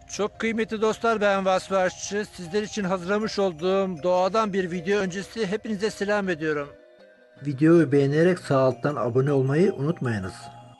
Çok kıymetli dostlar, ben Vasfi Aşçı. Sizler için hazırlamış olduğum doğadan bir video öncesi hepinize selam ediyorum. Videoyu beğenerek sağ alttan abone olmayı unutmayınız.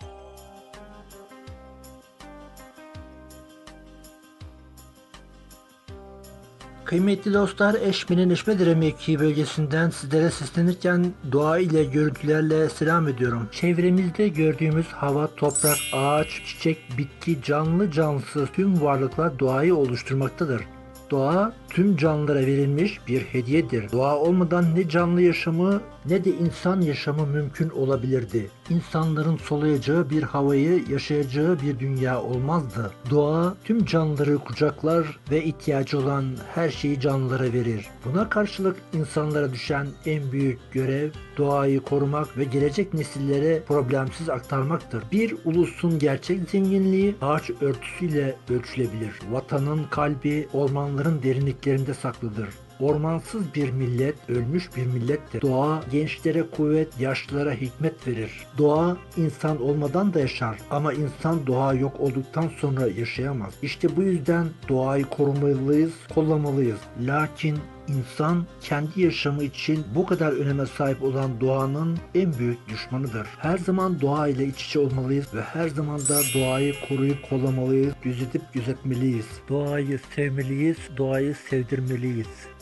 Kıymetli dostlar, Eşme'nin Eşmedir mevki bölgesinden sizlere seslenirken doğa ile görüntülerle selam ediyorum. Çevremizde gördüğümüz hava, toprak, ağaç, çiçek, bitki, canlı cansız tüm varlıklar doğayı oluşturmaktadır. Doğa tüm canlılara verilmiş bir hediyedir. Doğa olmadan ne canlı yaşamı ne de insan yaşamı mümkün olabilirdi. İnsanların soluyacağı bir havayı, yaşayacağı bir dünya olmazdı. Doğa tüm canlıları kucaklar ve ihtiyacı olan her şeyi canlılara verir. Buna karşılık insanlara düşen en büyük görev doğayı korumak ve gelecek nesillere problemsiz aktarmaktır. Bir ulusun gerçek zenginliği ağaç örtüsüyle ölçülebilir. Vatanın kalbi ormanların derinliklerinde saklıdır. Ormansız bir millet, ölmüş bir millettir. Doğa gençlere kuvvet, yaşlılara hikmet verir. Doğa insan olmadan da yaşar ama insan doğa yok olduktan sonra yaşayamaz. İşte bu yüzden doğayı korumalıyız, kollamalıyız. Lakin İnsan kendi yaşamı için bu kadar öneme sahip olan doğanın en büyük düşmanıdır. Her zaman doğa ile iç içe olmalıyız ve her zaman da doğayı koruyup kollamalıyız, gözetip gözetmeliyiz. Doğayı sevmeliyiz, doğayı sevdirmeliyiz.